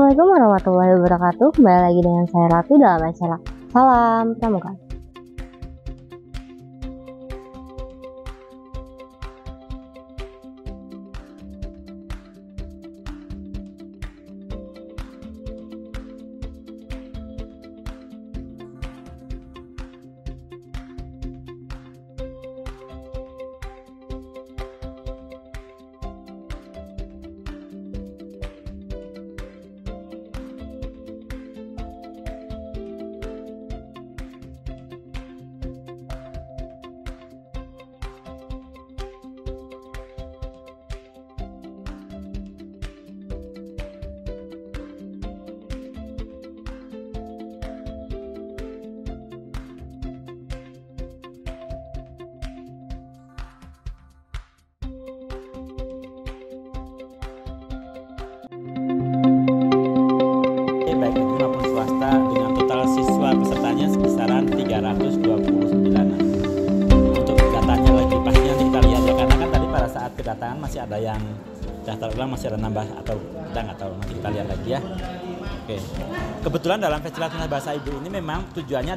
Assalamualaikum warahmatullahi wabarakatuh. Kembali lagi dengan saya Ratu dalam acara Salam Pramuka. Baik negeri maupun swasta dengan total siswa pesertanya sekisaran 329. Untuk datanya lagi pastinya nanti kita lihat ya, karena kan tadi pada saat kedatangan masih ada yang daftar ulang, masih ada nambah atau kita nggak tahu, nanti kita lihat lagi ya. Oke, kebetulan dalam Festival Tunas Bahasa Ibu ini memang tujuannya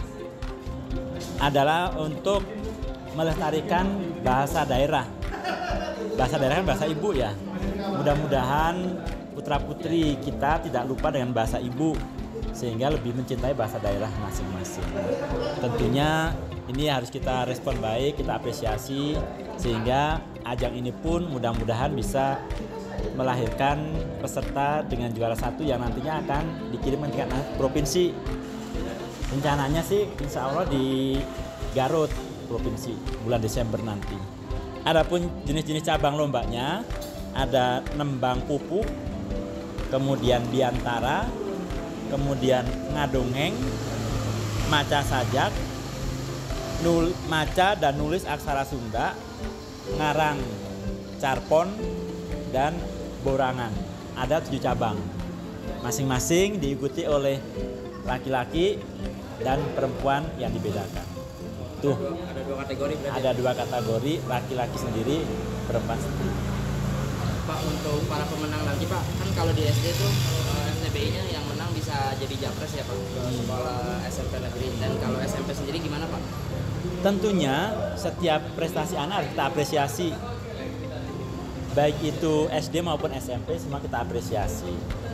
adalah untuk melestarikan bahasa daerah. Bahasa daerah kan bahasa ibu ya. Mudah-mudahan putra-putri kita tidak lupa dengan bahasa ibu sehingga lebih mencintai bahasa daerah masing-masing. Tentunya ini harus kita respon baik, kita apresiasi sehingga ajang ini pun mudah-mudahan bisa melahirkan peserta dengan juara satu yang nantinya akan dikirim ke tingkat provinsi. Rencananya sih insya Allah di Garut provinsi bulan Desember nanti. Adapun jenis-jenis cabang lombanya ada nembang pupuk, kemudian biantara, kemudian ngadongeng, maca sajak, maca dan nulis aksara Sunda, ngarang carpon, dan borangan. Ada 7 cabang. Masing-masing diikuti oleh laki-laki dan perempuan yang dibedakan. Tuh, ada 2 kategori berarti. Ada 2 kategori, laki-laki sendiri, perempuan sendiri. Pak, untuk para pemenang nanti Pak, kan kalau di SD tuh FTBI-nya yang menang bisa jadi japres ya Pak ke sekolah SMP negeri. Dan kalau SMP sendiri gimana Pak? Tentunya setiap prestasi anak harus kita apresiasi. Baik itu SD maupun SMP semua kita apresiasi.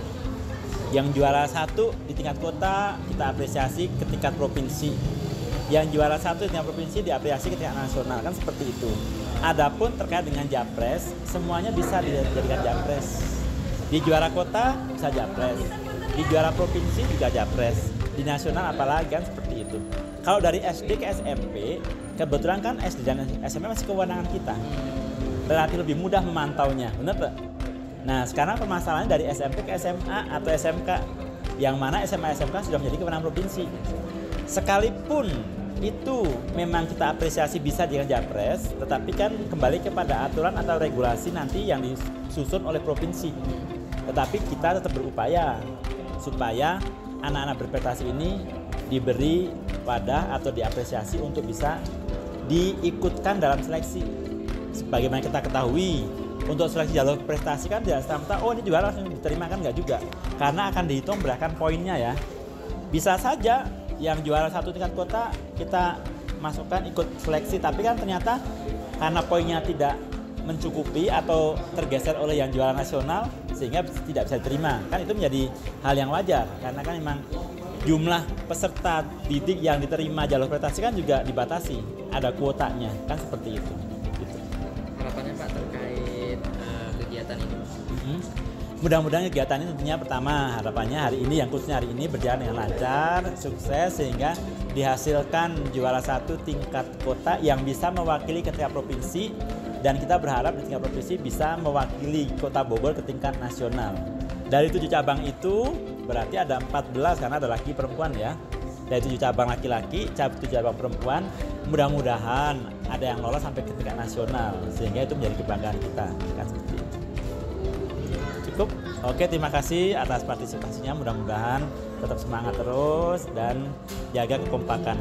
Yang juara 1 di tingkat kota kita apresiasi ke tingkat provinsi. Yang juara 1 di tingkat provinsi diapresiasi ke tingkat nasional, kan seperti itu. Adapun terkait dengan japres, semuanya bisa dijadikan japres. Di juara kota bisa japres, di juara provinsi juga japres, di nasional apalagi, kan seperti itu. Kalau dari SD ke SMP, kebetulan kan SD dan SMP masih kewenangan kita. Relatif lebih mudah memantaunya, benar Pak? Nah sekarang permasalahannya dari SMP ke SMA atau SMK, yang mana SMA SMK sudah menjadi kewenangan provinsi. Sekalipun itu memang kita apresiasi bisa dengan japres, tetapi kan kembali kepada aturan atau regulasi nanti yang disusun oleh provinsi. Tetapi kita tetap berupaya supaya anak-anak berprestasi ini diberi wadah atau diapresiasi untuk bisa diikutkan dalam seleksi. Sebagaimana kita ketahui, untuk seleksi jalur prestasi kan tidak serta-merta oh ini juara langsung diterima, kan nggak juga, karena akan dihitung berdasarkan poinnya ya. Bisa saja yang juara 1 tingkat kota kita masukkan ikut seleksi, tapi kan ternyata karena poinnya tidak mencukupi atau tergeser oleh yang juara nasional sehingga tidak bisa diterima, kan itu menjadi hal yang wajar karena kan memang jumlah peserta didik yang diterima jalur prestasi kan juga dibatasi, ada kuotanya, kan seperti itu. Gitu. Harapannya Pak terkait kegiatan ini? Mudah-mudahan kegiatan ini tentunya pertama harapannya hari ini, yang khususnya hari ini berjalan dengan lancar, sukses sehingga dihasilkan juara 1 tingkat kota yang bisa mewakili ke tingkat provinsi, dan kita berharap di tingkat provinsi bisa mewakili Kota Bogor ke tingkat nasional. Dari 7 cabang itu berarti ada 14 karena ada laki perempuan ya. Dari 7 cabang laki-laki, 7 cabang perempuan, mudah-mudahan ada yang lolos sampai ke tingkat nasional sehingga itu menjadi kebanggaan kita, kan seperti itu. Cukup. Oke, terima kasih atas partisipasinya. Mudah-mudahan tetap semangat terus dan jaga kekompakan.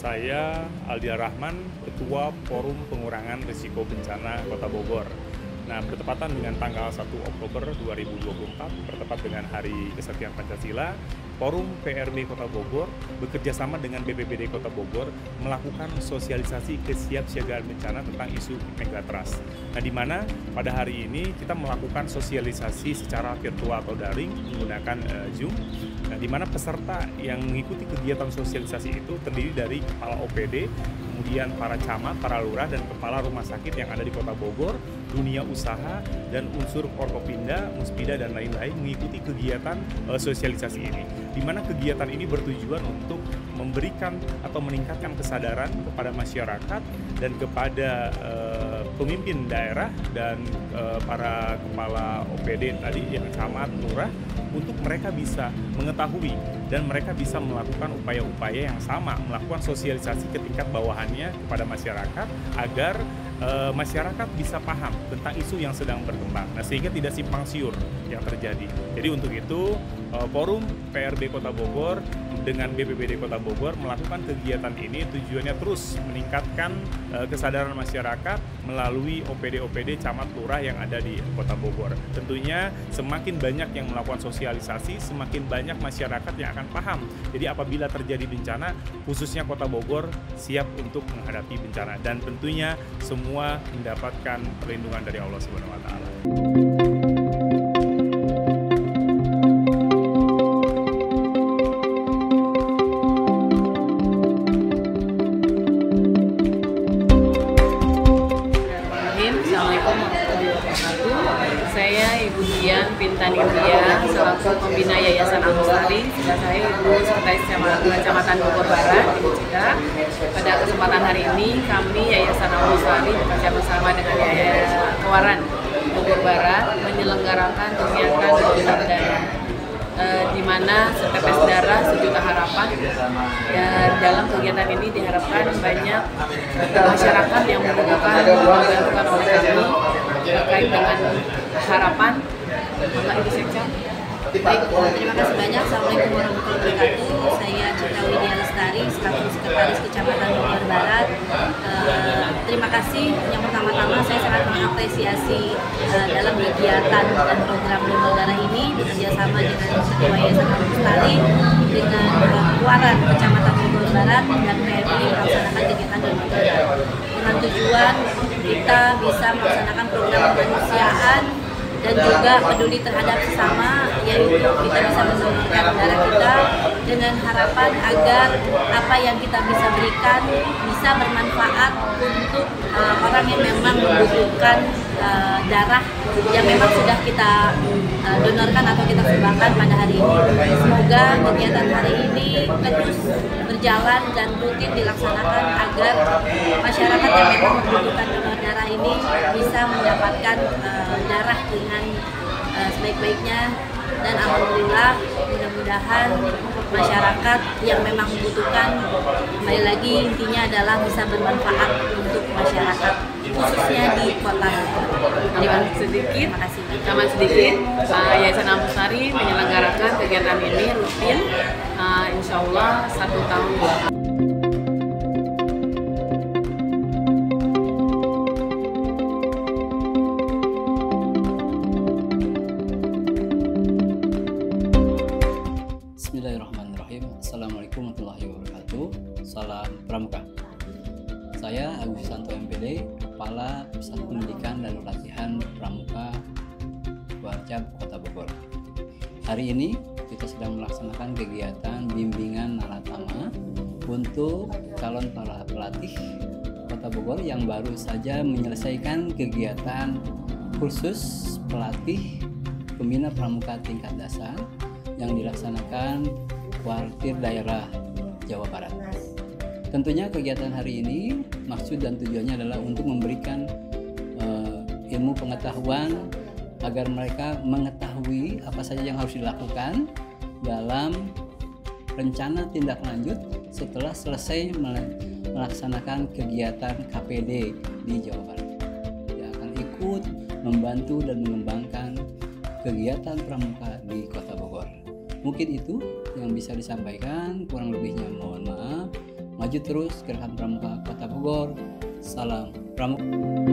Saya Aldia Rahman, Ketua Forum Pengurangan Risiko Bencana Kota Bogor. Nah, bertepatan dengan tanggal 1 Oktober 2024, bertepat dengan Hari Kesaktian Pancasila, Forum PRB Kota Bogor bekerjasama dengan BPBD Kota Bogor melakukan sosialisasi kesiapsiagaan bencana tentang isu megatrust. Nah, di mana pada hari ini kita melakukan sosialisasi secara virtual atau daring menggunakan Zoom. Nah, di mana peserta yang mengikuti kegiatan sosialisasi itu terdiri dari kepala OPD, kemudian para camat, para lurah, dan kepala rumah sakit yang ada di Kota Bogor, dunia usaha, dan unsur Forkopimda, Muspida, dan lain-lain mengikuti kegiatan sosialisasi ini. Di mana kegiatan ini bertujuan untuk memberikan atau meningkatkan kesadaran kepada masyarakat dan kepada pemimpin daerah dan para kepala OPD tadi yang camat, lurah, untuk mereka bisa mengetahui dan mereka bisa melakukan upaya-upaya yang sama, melakukan sosialisasi ke tingkat bawahannya kepada masyarakat agar masyarakat bisa paham tentang isu yang sedang berkembang. Nah, sehingga tidak simpang siur yang terjadi. Jadi untuk itu Forum PRB Kota Bogor dengan BPBD Kota Bogor melakukan kegiatan ini tujuannya terus meningkatkan kesadaran masyarakat melalui OPD-OPD camat lurah yang ada di Kota Bogor. Tentunya semakin banyak yang melakukan sosialisasi, semakin banyak masyarakat yang akan paham. Jadi apabila terjadi bencana, khususnya Kota Bogor siap untuk menghadapi bencana dan tentunya semua mendapatkan perlindungan dari Allah Subhanahu wa taala. Assalamualaikum warahmatullahi wabarakatuh. Saya Ibu Dian Pintan India, selaku pembina Yayasan Al-Mustari. Saya Ibu Sekretaris Kecamatan Bogor Barat, Ibu Cika. Pada kesempatan hari ini, kami Yayasan Al-Mustari bekerja bersama dengan Yayasan Kewaran Bogor Barat menyelenggarakan kegiatan donor darah, di mana setetes darah sejuta harapan. Dalam kegiatan ini diharapkan banyak masyarakat yang membutuhkan dibantukan oleh kami terkait dengan harapan. Bapak Ibu Sekjen. Baik, terima kasih banyak. Assalamualaikum warahmatullahi wabarakatuh. Saya Citra Widya Lestari, selaku Sekretaris Kecamatan Bogor Barat. Terima kasih. Yang pertama-tama saya sangat mengapresiasi dalam kegiatan dan program donor darah ini bekerjasama dengan Ketua Yayasan Al-Mustari dengan Kewaran Kecamatan Bogor Barat dan PMI melaksanakan kegiatan donor darah dengan tujuan kita bisa melaksanakan program kemanusiaan dan juga peduli terhadap sesama, yaitu kita bisa mendonorkan darah kita dengan harapan agar apa yang kita bisa berikan bisa bermanfaat untuk orang yang memang membutuhkan darah yang memang sudah kita donorkan atau kita sumbangkan pada hari ini. Semoga kegiatan hari ini terus berjalan dan rutin dilaksanakan agar masyarakat yang memang membutuhkan donor darah ini bisa mendapatkan darah dengan sebaik-baiknya, dan alhamdulillah mudah-mudahan masyarakat yang memang membutuhkan, kembali lagi intinya adalah bisa bermanfaat untuk masyarakat khususnya di kota Bogor. Terima kasih. Tambah sedikit, Yayasan Al-Mustari menyelenggarakan kegiatan ini rutin, insya Allah 1 tahun. Bismillahirrahmanirrahim. Assalamualaikum warahmatullahi wabarakatuh. Salam Pramuka. Saya Agus Santo MPD, Kepala Pusat Pendidikan dan Pelatihan Pramuka Warcab Kota Bogor. Hari ini kita sedang melaksanakan kegiatan bimbingan nalatama untuk calon para pelatih Kota Bogor yang baru saja menyelesaikan kegiatan kursus pelatih pembina pramuka tingkat dasar yang dilaksanakan Kuartir Daerah Jawa Barat. Tentunya kegiatan hari ini maksud dan tujuannya adalah untuk memberikan ilmu pengetahuan agar mereka mengetahui apa saja yang harus dilakukan dalam rencana tindak lanjut setelah selesai melaksanakan kegiatan KPD di Jawa Barat. Dia akan ikut membantu dan mengembangkan kegiatan pramuka di Kota Bogor. Mungkin itu yang bisa disampaikan, kurang lebihnya mohon maaf. Maju terus Gerakan Pramuka Kota Bogor. Salam Pramuka.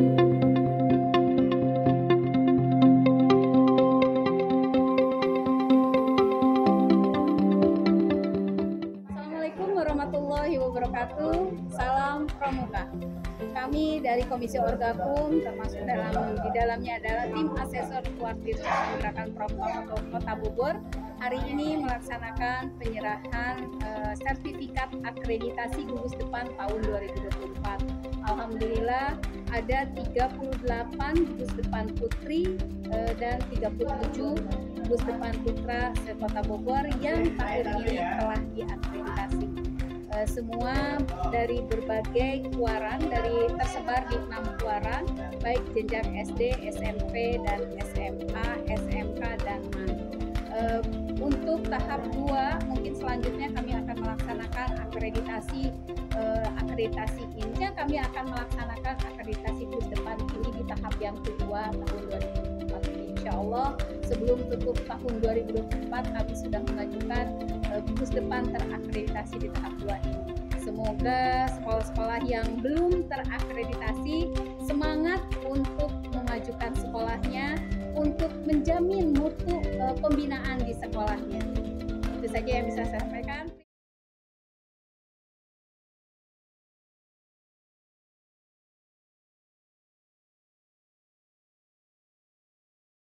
Assalamualaikum warahmatullahi wabarakatuh. Salam Pramuka. Kami dari Komisi Orgakum, termasuk di dalamnya adalah tim asesor kuartir Gerakan Pramuka Kota Bogor, hari ini melaksanakan penyerahan sertifikat akreditasi gugus depan tahun 2024. Alhamdulillah ada 38 gugus depan putri dan 37 gugus depan putra se-Kota Bogor yang tahun ini telah diakreditasi. Semua dari berbagai keluaran, tersebar di 6 keluaran, baik jenjang SD, SMP, dan SMA, SMK, dan MAN. Untuk tahap 2, mungkin selanjutnya kami akan melaksanakan akreditasi ini. Kami akan melaksanakan akreditasi gugus depan ini di tahap yang kedua tahun 2024 ini. Insya Allah sebelum tutup tahun 2024 kami sudah mengajukan gugus depan terakreditasi di tahap 2 ini. Semoga sekolah-sekolah yang belum terakreditasi semangat untuk memajukan sekolahnya, untuk menjamin mutu pembinaan di sekolahnya. Itu saja yang bisa saya sampaikan.